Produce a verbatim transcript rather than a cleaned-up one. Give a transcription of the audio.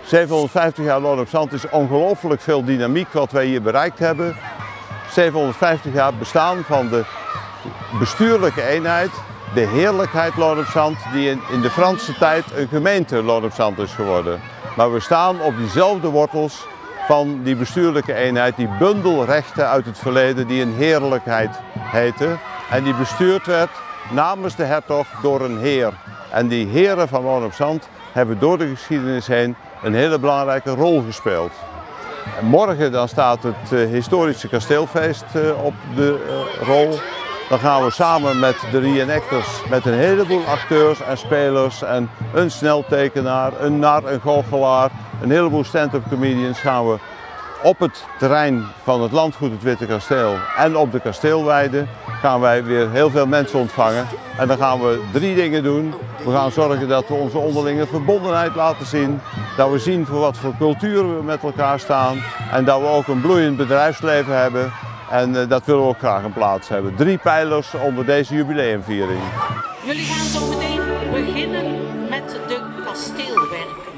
zevenhonderdvijftig jaar Loon op Zand is ongelooflijk veel dynamiek wat wij hier bereikt hebben. zevenhonderdvijftig jaar bestaan van de bestuurlijke eenheid, de heerlijkheid Loon op Zand, die in, in de Franse tijd een gemeente Loon op Zand is geworden. Maar we staan op diezelfde wortels van die bestuurlijke eenheid, die bundelrechten uit het verleden die een heerlijkheid heette en die bestuurd werd namens de hertog door een heer. En die heren van Loon op Zand hebben door de geschiedenis heen een hele belangrijke rol gespeeld. En morgen dan staat het uh, historische kasteelfeest uh, op de uh, rol. Dan gaan we samen met de reenactors, met een heleboel acteurs en spelers en een sneltekenaar, een nar, een goochelaar, een heleboel stand-up comedians gaan we op het terrein van het landgoed het Witte Kasteel en op de kasteelweide gaan wij weer heel veel mensen ontvangen. En dan gaan we drie dingen doen. We gaan zorgen dat we onze onderlinge verbondenheid laten zien, dat we zien voor wat voor cultuur we met elkaar staan en dat we ook een bloeiend bedrijfsleven hebben. En uh, dat willen we ook graag een plaats hebben. Drie pijlers onder deze jubileumviering. Jullie gaan zo meteen beginnen met de kasteelwerken.